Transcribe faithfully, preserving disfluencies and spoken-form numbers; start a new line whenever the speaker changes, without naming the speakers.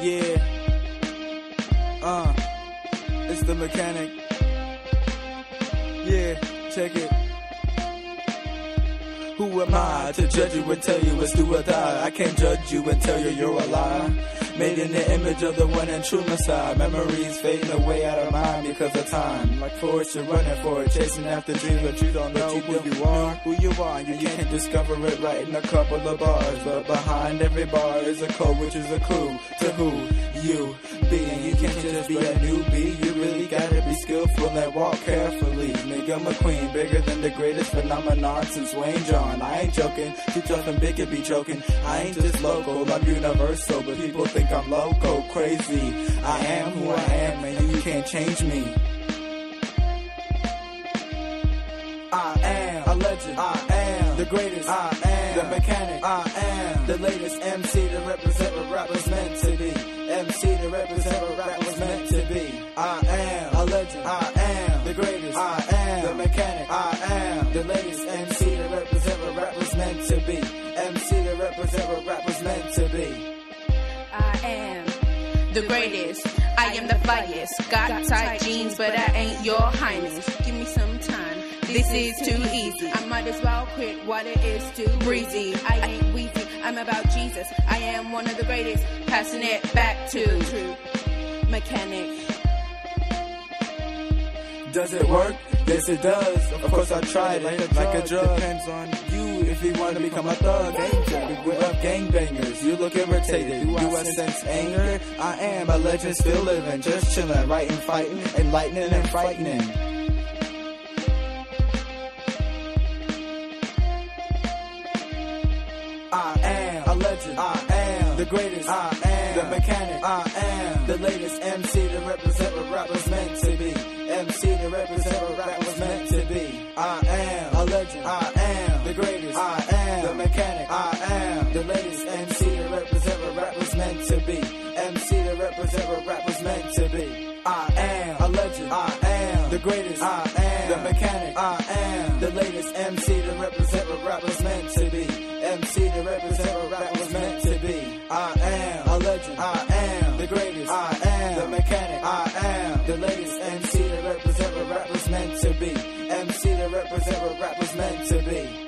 Yeah. Uh, it's the mechanic. Yeah, check it. Who am I to judge you and tell you it's do or die? I can't judge you and tell you you're a lie. Made in the image of the one and true Messiah. Memories fading away out of mind because of time. Like Forrest, you're running for it, chasing after dreams, but you don't know who you are. Who you are, you can't discover it right in a couple of bars. But behind every bar is a code, which is a clue to who you be. And you can't just be a newbie. You really gotta be skillful and walk carefully. Nigga McQueen, bigger than the greatest phenomenon since Wayne John. I ain't joking, too tough and big could be choking. I ain't just local, I'm universal, but people think I'm loco, crazy. I am who I am, and you can't change me. I am a legend. I am the greatest. I am the mechanic. I am the latest M C to represent what rap was meant to be. M C to represent what rap was meant to be. I am a legend. I am the greatest. I am the mechanic. I am the latest M C to represent what rap was meant to be. M C to represent what rap was meant to be.
I am the greatest. I am the flyest. Got tight jeans, but I ain't your highness. Give me some time. This is too easy. I might as well quit what it is too breezy. I ain't wheezy. I'm about Jesus. I am one of the greatest. Passing it back to true mechanic.
Does it work? Yes, it does. Of course, I tried it like a, like a drug. Depends on you if you want to become a thug. Ain't we're up gangbangers. You look irritated. Do I sense anger? I am a legend, still living, just chilling, writing, fighting, enlightening and frightening. I am a legend. I am the greatest. I am the mechanic. I am the latest M C to represent what rap was meant to be. M C to represent what rap was meant to be. I am a legend. I am the greatest. I am the mechanic. I am the latest M C to represent what rap was meant to be. M C to represent what rap was meant to be. I am a legend. I am the greatest. I am the mechanic. I am the latest M C to represent what rap was meant to be. M C to represent what rap was meant to be. I am a legend. I am the greatest. I am the mechanic. I am the latest M C to represent what rap was meant to be. M C to represent what rap was meant to be.